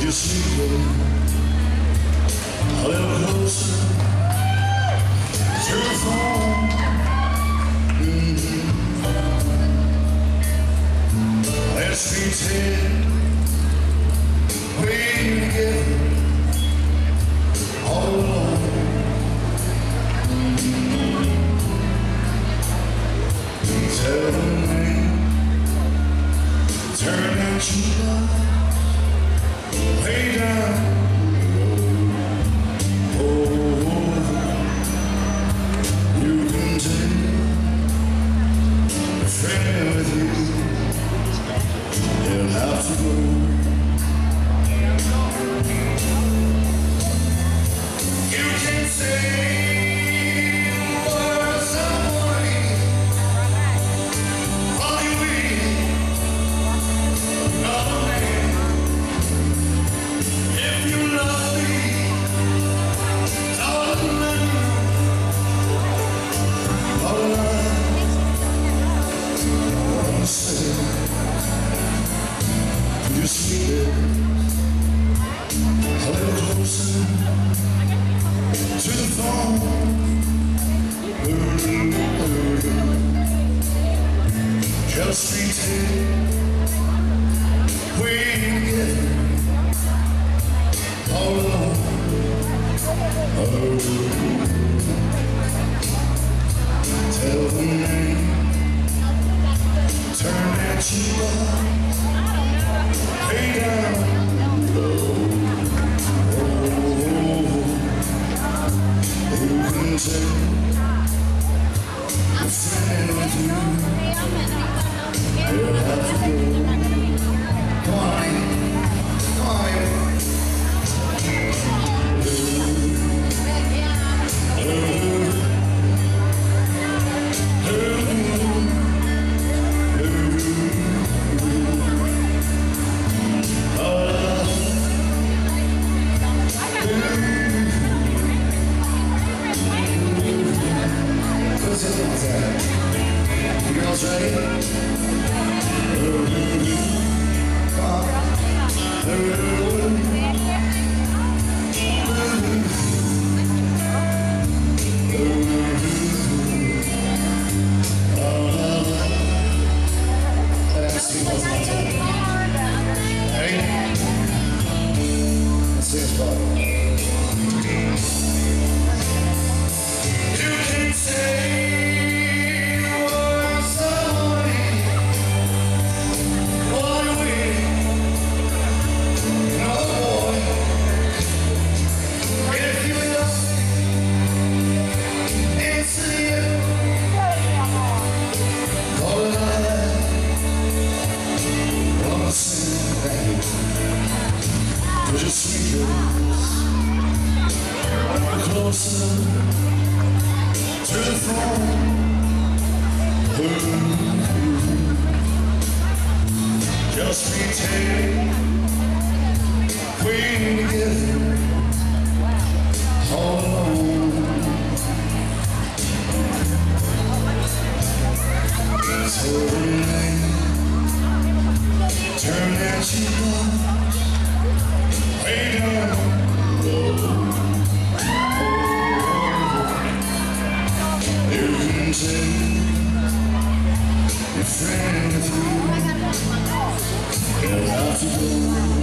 you sneak a little closer to the phone? Let's pretend we're together all alone. Tell the man, turn out your light, lay down the road. Oh, you can take a friend with you. They'll have to go. You can say words of warning while you're waiting another man. If you love me, darling, let me know all I wanna say. You sweet it a little closer to the phone. Just pretend we're together all alone. Tell the man, turn that cheek up. Lay down low. Who can take a friend with you? You'll have to go. Come on, come on, you girls ready? Come on. Ready? Let's sing this part. You can say just sweet closer to the phone. Just pretend we're together all alone. So turn that cheek up. Lay down low. You can take your friend with you. They'll have to go.